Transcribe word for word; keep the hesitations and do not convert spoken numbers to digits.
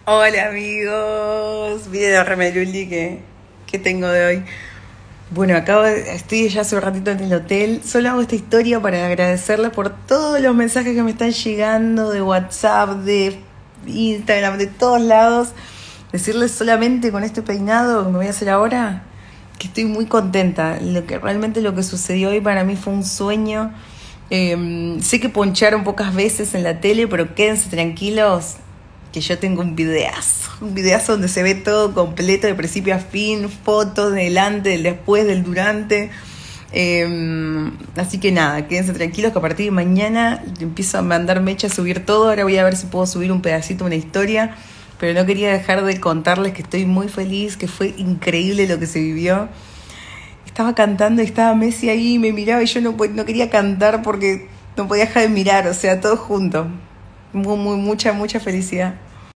Hola amigos, miren el remeruli que, que tengo de hoy. Bueno, acabo de, estoy ya hace un ratito en el hotel. Solo hago esta historia para agradecerles por todos los mensajes que me están llegando de WhatsApp, de Instagram, de todos lados. Decirles solamente con este peinado que me voy a hacer ahora que estoy muy contenta. Lo que realmente lo que sucedió hoy para mí fue un sueño. Eh, sé que poncharon pocas veces en la tele, pero quédense tranquilos que yo tengo un videazo, un videazo donde se ve todo completo de principio a fin, fotos del antes, del después, del durante. Eh, así que nada, quédense tranquilos que a partir de mañana empiezo a mandar mecha, a subir todo. Ahora voy a ver si puedo subir un pedacito, una historia, pero no quería dejar de contarles que estoy muy feliz, que fue increíble lo que se vivió. Estaba cantando y estaba Messi ahí y me miraba y yo no, no quería cantar porque no podía dejar de mirar, o sea, todo junto. Muy, muy, mucha, mucha felicidad.